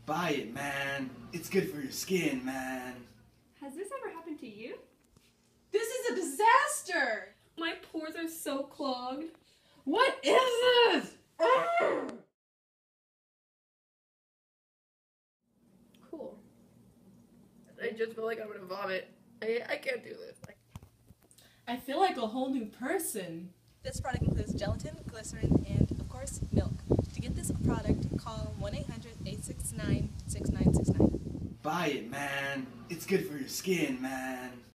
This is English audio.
Buy it, man. It's good for your skin, man. Has this ever happened to you? This is a disaster! My pores are so clogged. What is this? Cool. I just feel like I'm gonna vomit. I can't do this. I feel like a whole new person. This product includes gelatin, glycerin, and, of course, milk. To get this product, call 1-800-869-6969. Buy it, man. It's good for your skin, man.